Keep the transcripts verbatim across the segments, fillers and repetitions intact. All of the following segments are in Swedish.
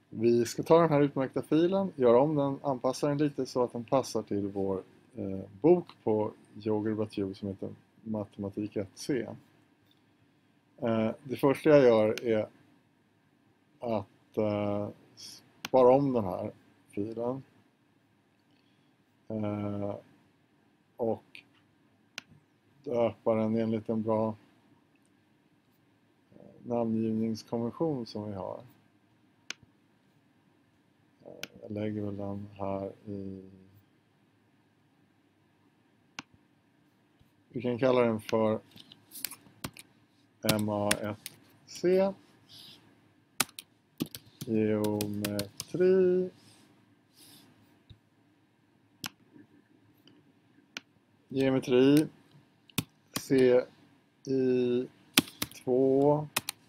Vi ska ta den här utmärkta filen, göra om den, anpassa den lite så att den passar till vår eh, bok på Yoga som heter Matematik ett C. Eh, det första jag gör är att eh, spara om den här filen eh, och döpa den enligt en bra namngivningskonvention som vi har. Jag lägger väl den här i... Vi kan kalla den för M A ett C. Geometri. Geometri. C I två.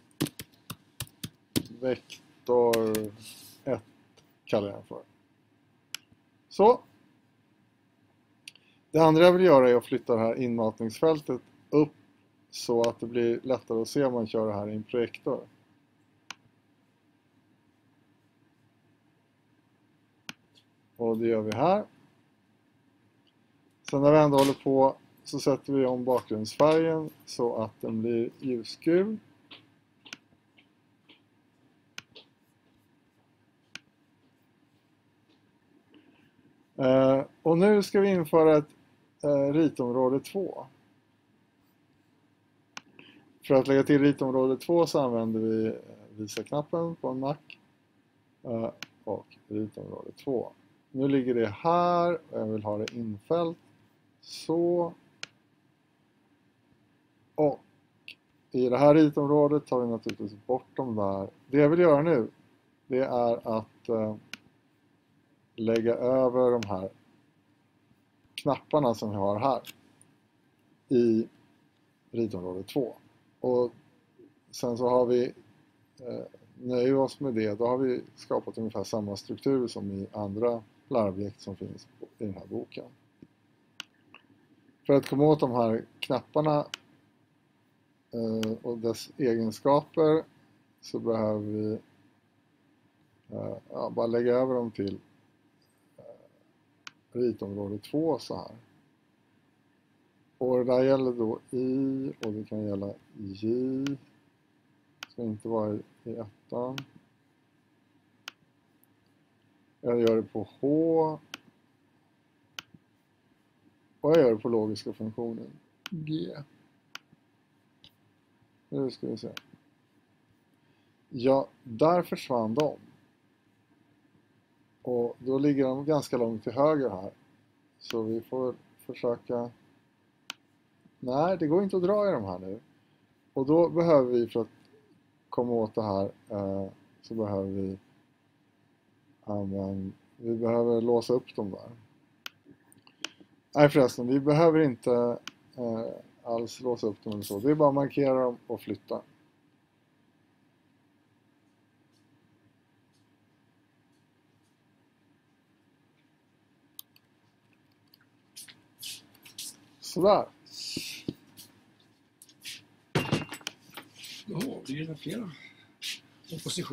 Vektor ett kallar jag den för. Så. Det andra jag vill göra är att flytta det här inmatningsfältet upp så att det blir lättare att se om man kör det här i en projektor. Och det gör vi här. Sen när vi ändå håller på så sätter vi om bakgrundsfärgen så att den blir ljusgul. Uh, och nu ska vi införa ett uh, ritområde två. För att lägga till ritområde två så använder vi uh, visa-knappen på en Mac uh, och ritområde två. Nu ligger det här och jag vill ha det infällt. Så. Och i det här ritområdet tar vi naturligtvis bort de där. Det jag vill göra nu det är att uh, lägga över de här knapparna som vi har här i ritområde två. Och sen så har vi eh, nöjer oss med det. Då har vi skapat ungefär samma struktur som i andra lärobjekt som finns i den här boken. För att komma åt de här knapparna eh, och dess egenskaper så behöver vi eh, ja, bara lägga över dem till ritområde två så här. Och det där gäller då I och det kan gälla J. Det ska inte vara i ettan. Jag gör det på H. Och jag gör det på logiska funktionen G. Nu ska vi se. Ja, där försvann de. Och då ligger de ganska långt till höger här. Så vi får försöka... Nej, det går inte att dra i de här nu. Och då behöver vi, för att komma åt det här, eh, så behöver vi använda... Vi behöver låsa upp dem där. Nej förresten, vi behöver inte eh, alls låsa upp dem eller så. Det är bara att markera dem och flytta. Sådär. Ja, det är flera opposition.